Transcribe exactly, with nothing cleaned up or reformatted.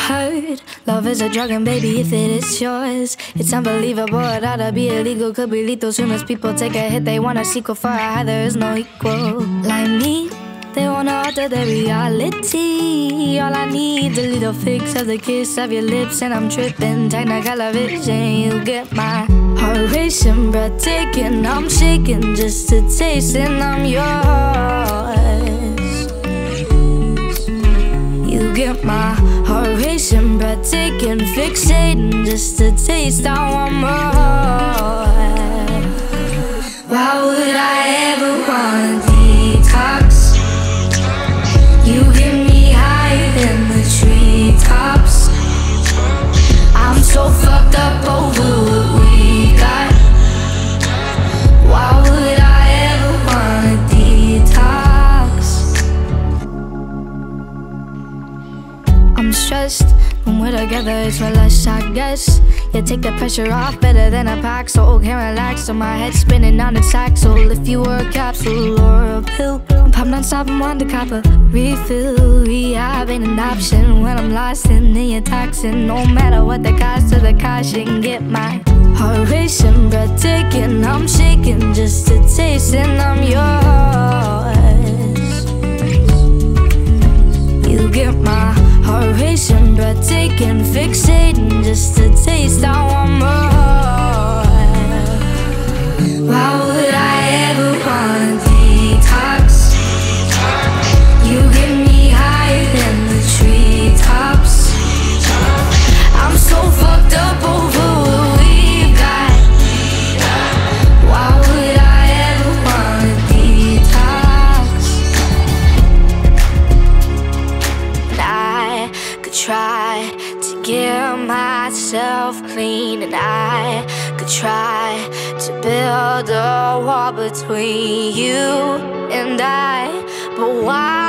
heard love is a drug, and baby, if it is yours, it's unbelievable. It ought to be illegal, could be lethal. Soon as people take a hit, they want a sequel. For a high, there is no equal. Like me, they wanna alter their reality. All I need, a little fix of the kiss of your lips, and I'm tripping. Technicolor vision, you get my heart racing, breathtaking. I'm shaking just to taste, and I'm yours. You get my heart racing, breathtaking, fixating just to taste. I want more. Why would I ever wanna detox? You get me higher than the treetops. I'm so fucked up over what we got. Why would I ever wanna detox? I'm stressed when we're together, it's for less, I guess. Yeah, take the pressure off better than a pack, so okay, relax. So my head's spinning on its axle. If you were a capsule or a pill, I'm pumped non-stop and want to cop a refill. Rehab ain't an option when I'm lost in your toxin. No matter what the cost of the caution, get my heart racing, breathtaking. I'm shaking just to taste, and I'm yours. You get my heart racing, breathtaking, fixating just to taste. I want more. Why would I ever wanna detox? You get me higher than the treetops. I'm so fucked up over what we've got. Why would I ever wanna detox? I could try to get myself clean, and I could try to build a wall between you and I, but why